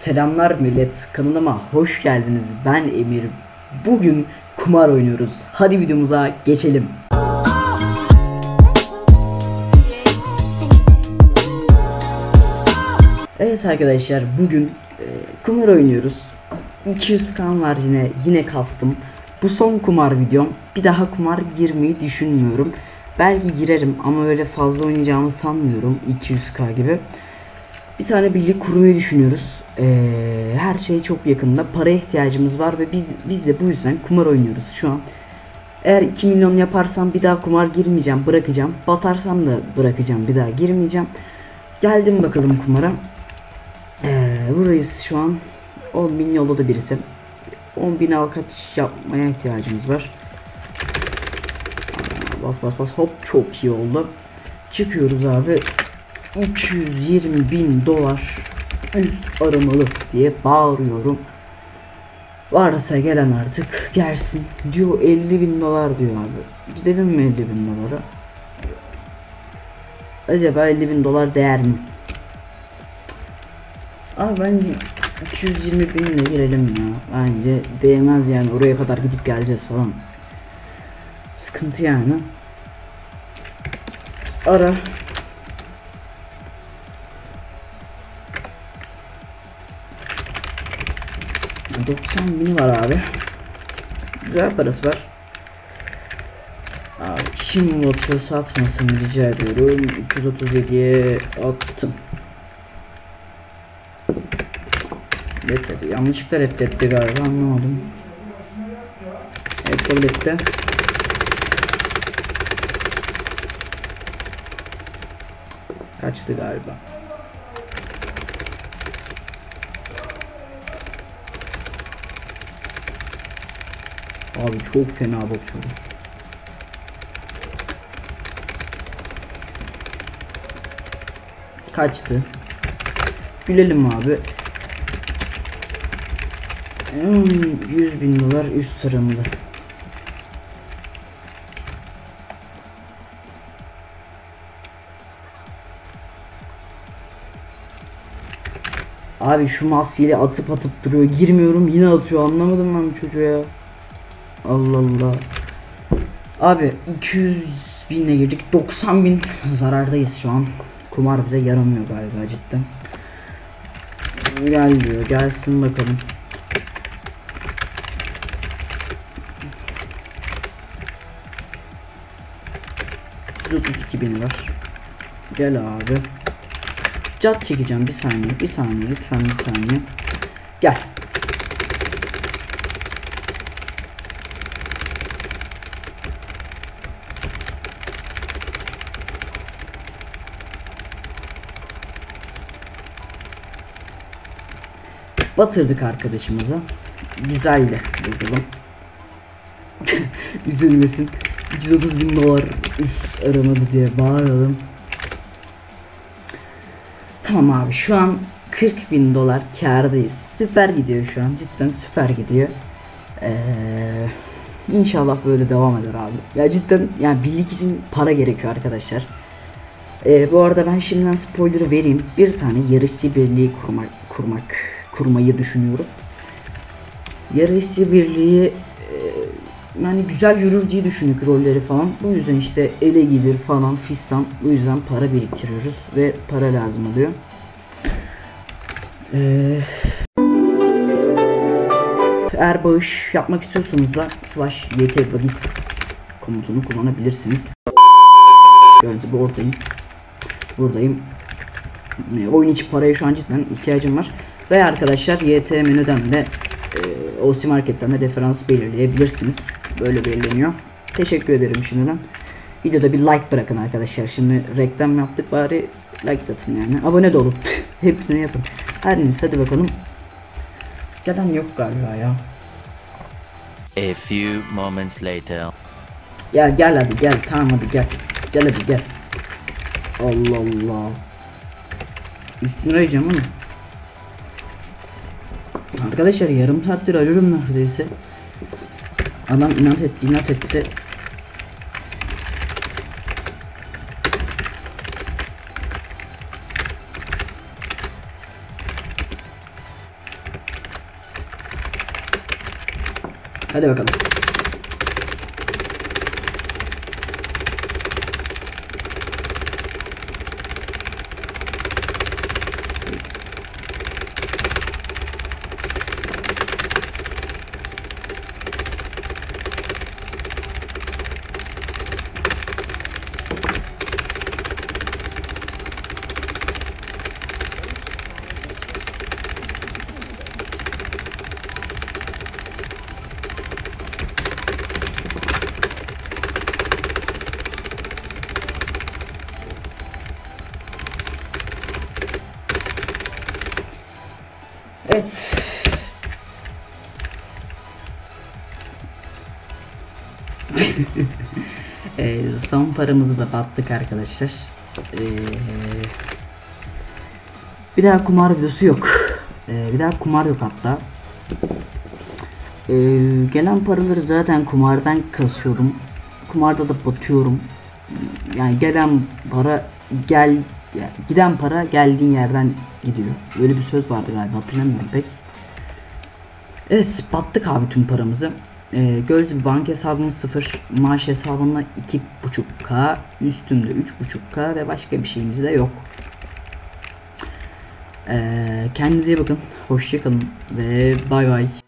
Selamlar millet, kanalıma hoş geldiniz. Ben Emir. Bugün kumar oynuyoruz. Hadi videomuza geçelim. Evet arkadaşlar, bugün kumar oynuyoruz. 200 kan var, yine kastım. Bu son kumar videom. Bir daha kumar girmeyi düşünmüyorum. Belki girerim ama öyle fazla oynayacağımı sanmıyorum, 200k gibi. Bir tane birlik kurmayı düşünüyoruz. Her şey çok yakında. Paraya ihtiyacımız var ve biz de bu yüzden kumar oynuyoruz şu an. Eğer 2 milyon yaparsam bir daha kumar girmeyeceğim, bırakacağım. Batarsam da bırakacağım, bir daha girmeyeceğim. Geldim bakalım kumara. Buradayız şu an. 10.000 yolladı birisi. 10.000 alkaç yapmaya ihtiyacımız var. Bas hop, çok iyi oldu. Çıkıyoruz abi. 220.000 dolar üst aramalı diye bağırıyorum. Varsa gelen artık gelsin diyor. 50.000 dolar diyor abi. Gidelim mi 50.000 dolara? Acaba 50.000 dolar değer mi? Abi bence 220.000 ile girelim ya. Bence değmez yani, oraya kadar gidip geleceğiz falan. Sıkıntı yani. Ara. 90.000 var abi. Güzel parası var. Abi kim botu satmasın rica ediyorum. 337'ye attım. Reddetti. Yanlışlıkla reddetti galiba, anlamadım. Evet, kabul etti. Kaçtı galiba. Abi çok fena bakıyoruz. Kaçtı. Gülelim abi. 100.000 dolar üst sıramda. Abi şu maskeyi atıp duruyor. Girmiyorum, yine atıyor. Anlamadım ben bu çocuğu ya. Allah Allah. Abi 200.000'e girdik. 90.000 zarardayız şu an. Kumar bize yaramıyor galiba cidden. Gel diyor. Gelsin bakalım. $132.000 var. Gel abi. Cat çekeceğim, bir saniye lütfen, bir saniye. Gel. Batırdık arkadaşımıza. Güzeldi yazalım. Üzülmesin. 230.000 dolar üst aramadı diye bağıralım. Tamam abi, şu an 40.000 dolar kârdayız. Süper gidiyor şu an, cidden süper gidiyor. İnşallah böyle devam eder abi. Ya cidden yani birlik için para gerekiyor arkadaşlar. Bu arada ben şimdiden spoiler'ı vereyim. Bir tane yarışçı birliği kurmayı düşünüyoruz. Yarışçı birliği yani güzel yürür diye düşündük, rolleri falan. Bu yüzden işte ele gidir falan fistan. Bu yüzden para biriktiriyoruz ve para lazım oluyor. Eğer bağış yapmak istiyorsanız da /YTBagis komutunu kullanabilirsiniz. Gördüğünüz gibi buradayım. Oyun içi paraya şu an cidden ihtiyacım var. Ve arkadaşlar YT menüden de OC Market'ten de referans belirleyebilirsiniz. Böyle belirleniyor. Teşekkür ederim şimdiden. Videoda bir like bırakın arkadaşlar. Şimdi reklam yaptık, bari like atın yani. Abone de olun. Hepsini yapın. Her neyse, hadi bakalım. Gelen yok galiba ya. A few moments later. Ya gel hadi gel, tamam hadi gel. Gel hadi gel. Allah Allah. Üstüne arayacağım onu. Arkadaşlar yarım saattir arıyorum neredeyse. Adam inat etti. Hadi bakalım. Evet. Son paramızı da battık arkadaşlar. Bir daha kumar videosu yok. Bir daha kumar yok hatta. Gelen paraları zaten kumardan kasıyorum. Kumarda da batıyorum. Yani gelen para yani giden para geldiğin yerden gidiyor. Öyle bir söz vardı galiba, hatırlamıyorum pek. Evet, battık abi tüm paramızı. Gördüğünüz gibi banka hesabımız 0, maaş hesabında 2.5k, üstümde 3.5k ve başka bir şeyimiz de yok. Kendinize iyi bakın, hoşça kalın ve bay bay.